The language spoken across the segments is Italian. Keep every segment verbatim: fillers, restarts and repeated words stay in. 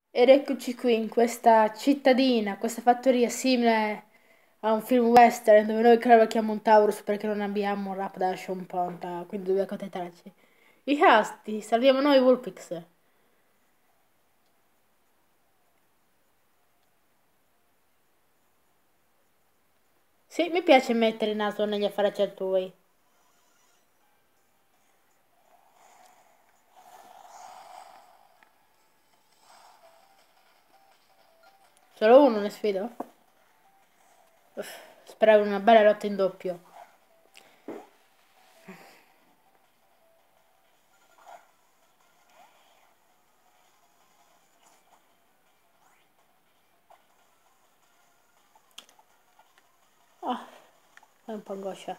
Ed eccoci qui in questa cittadina, questa fattoria simile a un film western dove noi cavalchiamo un Taurus perché non abbiamo un rap da Sean Ponta, quindi dobbiamo accontentarci. I casti, salviamo noi Vulpix. Sì, mi piace mettere il naso negli affari tuoi. Solo uno ne sfido? Uff, speravo in una bella lotta in doppio. Ah, è un po' angoscia.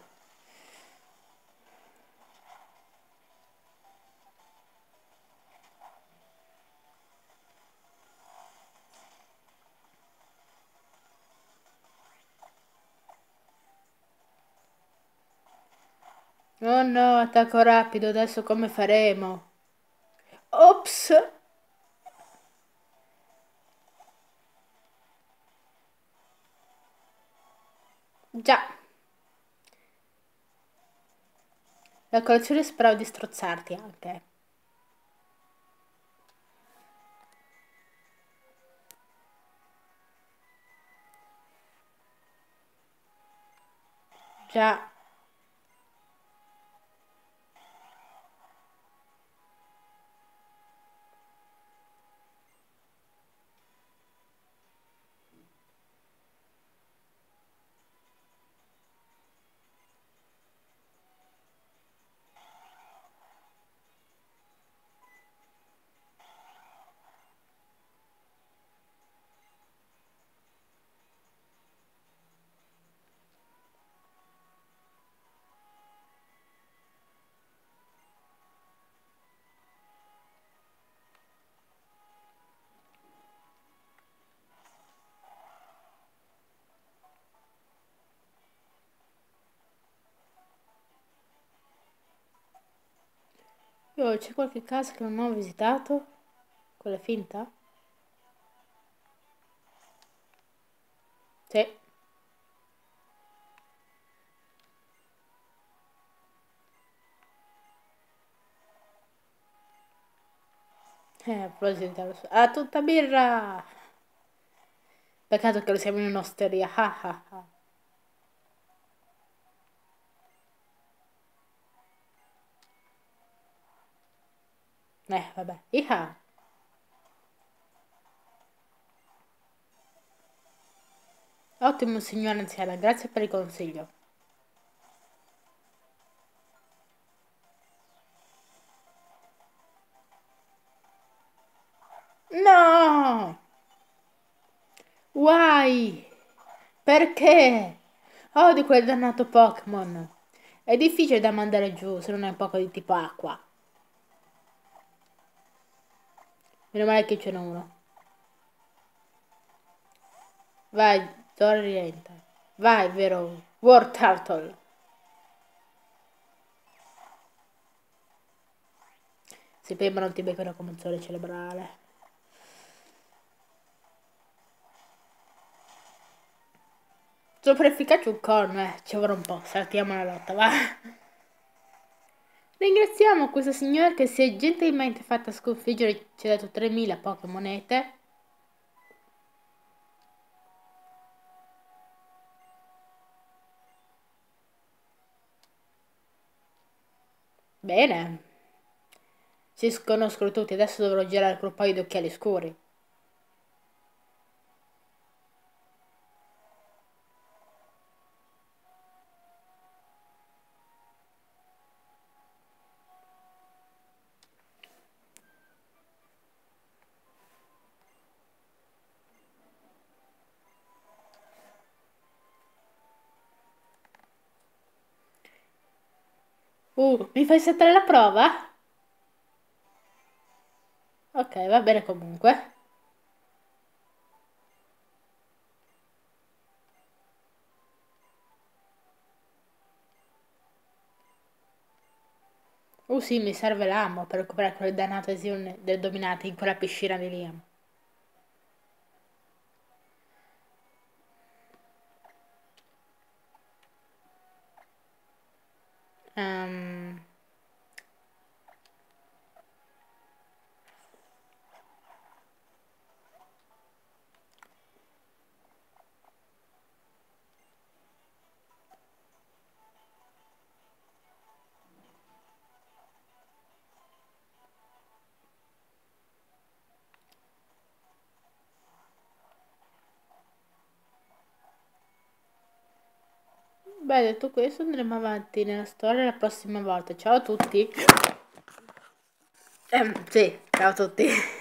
Oh no, attacco rapido, adesso come faremo? Ops! Già, la colazione speravo di strozzarti anche. Già. Io c'è qualche casa che non ho visitato? Quella finta? Sì. Eh, a proposito, di- ah, tutta birra! Peccato che lo siamo in un'osteria. Ah, ah, ah. Eh, vabbè. Iha. Ottimo signore anziana, grazie per il consiglio. No! Why? Perché? Odio quel dannato Pokémon. È difficile da mandare giù se non è un poco di tipo acqua. Meno male che ce n'è uno. Vai, Zora rientra. Vai, vero? War Turtle. Si prima non ti beccano come un sole cerebrale. Sopra efficace un corno, eh. Ci vorrà un po'. Saltiamo la lotta, va. Ringraziamo questa signora che si è gentilmente fatta sconfiggere e ci ha dato tremila poche monete. Bene. Si sconoscono tutti, adesso dovrò girare col paio di occhiali scuri. Uh, mi fai saltare la prova? Ok, va bene comunque. Uh sì, mi serve l'ammo per recuperare quelle dannate esione del dominate in quella piscina di Liam. Ehm, Beh, detto questo, andremo avanti nella storia la prossima volta. Ciao a tutti. Ehm, sì, ciao a tutti.